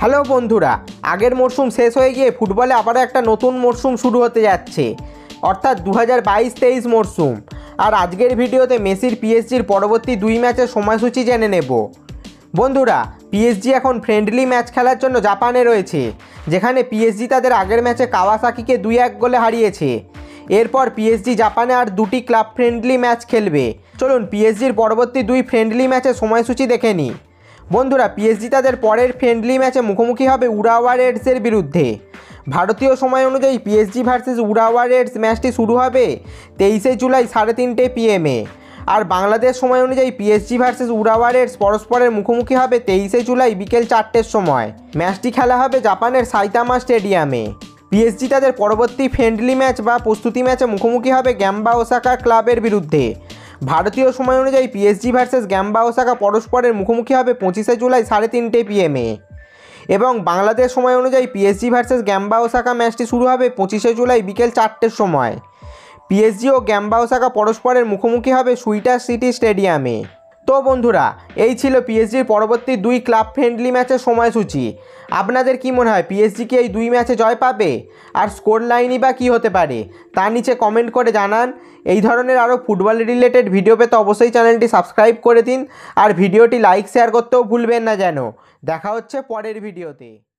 Hello বন্ধুরা, আগের মরশুম শেষ হয়ে গিয়ে ফুটবলে আবারও একটা নতুন মরশুম শুরু হতে যাচ্ছে, অর্থাৎ 2022-23 মরশুম। আর আজকের ভিডিওতে মেসির পিএসজির পরবর্তী 2 ম্যাচের সময়সূচি জেনে নেব। বন্ধুরা, পিএসজি এখন ফ্রেন্ডলি ম্যাচ খেলার জন্য জাপানে রয়েছে, যেখানে পিএসজি তাদের আগের ম্যাচে কাওয়াসাকিকে 2-1 গোলে হারিয়েছে। এরপর পিএসজি জাপানে আর 2টি ক্লাব ফ্রেন্ডলি ম্যাচ খেলবে। চলুন পিএসজির পরবর্তী 2 ফ্রেন্ডলি ম্যাচের সময়সূচি দেখে নিই। বন্ধুরা, পিএসজি তাদের পরের ফ্রেন্ডলি ম্যাচে মুখোমুখি হবে উরাওয়া রেডসের বিরুদ্ধে। ভারতীয় সময় অনুযায়ী পিএসজি ভার্সেস উরাওয়া রেডস ম্যাচটি শুরু হবে 23শে জুলাই 3:30 PM আর বাংলাদেশ সময় অনুযায়ী পিএসজি ভার্সেস উরাওয়া রেডস পরস্পরের মুখোমুখি হবে 23শে জুলাই বিকেল 4টের সময়। ম্যাচটি খেলা হবে জাপানের সাইতামা স্টেডিয়ামে। পিএসজি তাদের পরবর্তী ফ্রেন্ডলি ম্যাচ বা প্রস্তুতি ম্যাচে মুখোমুখি হবে গ্যাম্বা ওসাকা ক্লাবের বিরুদ্ধে। ভারতীয় সময় অনুযায়ী পিএসজি ভার্সেস গ্যাম্বা ওসাকা পরস্পরের মুখোমুখি হবে 25শে জুলাই 3:30 PM এবং বাংলাদেশ সময় অনুযায়ী পিএসজি ভার্সেস গ্যাম্বা ওসাকা ম্যাচটি শুরু হবে 25শে জুলাই বিকেল 4টের সময়। পিএসজি ও গ্যাম্বা ওসাকা পরস্পরের মুখোমুখি হবে সুইটার সিটি স্টেডিয়ামে। তো বন্ধুরা, এই ছিল পিএসজির পরবর্তী 2 ক্লাব ফ্রেন্ডলি ম্যাচের সময়সূচি। আপনাদের কি মনে হয়, পিএসজি কি এই 2 ম্যাচে জয় পাবে? আর স্কোর লাইনই বা কী হতে পারে তার নিচে কমেন্ট করে জানান। এই ধরনের আরও ফুটবল রিলেটেড ভিডিও পেতে অবশ্যই চ্যানেলটি সাবস্ক্রাইব করে দিন আর ভিডিওটি লাইক শেয়ার করতেও ভুলবেন না যেন। দেখা হচ্ছে পরের ভিডিওতে।